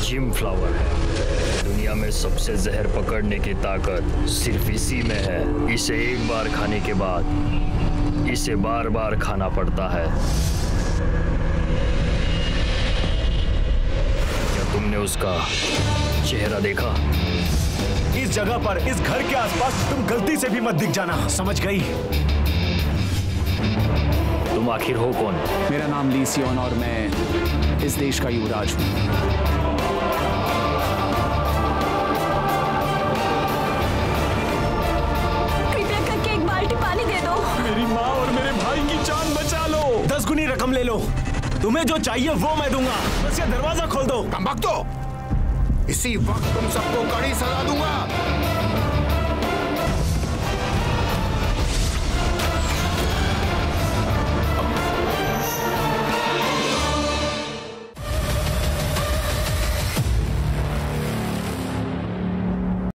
Gym flower है। दुनिया में सबसे जहर पकड़ने की ताकत सिर्फ इसी में है। इसे एक बार खाने के बाद इसे बार बार खाना पड़ता है। क्या तुमने उसका चेहरा देखा? इस जगह पर, इस घर के आसपास तुम गलती से भी मत दिख जाना, समझ गई? तुम आखिर हो कौन? मेरा नाम ली सियोन और मैं इस देश का युवराज हूँ। कृपया करके एक बाल्टी पानी दे दो। मेरी माँ और मेरे भाई की जान बचा लो। 10 गुनी रकम ले लो, तुम्हें जो चाहिए वो मैं दूंगा। बस ये दरवाजा खोल दो। कम वक्त, इसी वक्त तुम सबको कड़ी सजा दूंगा।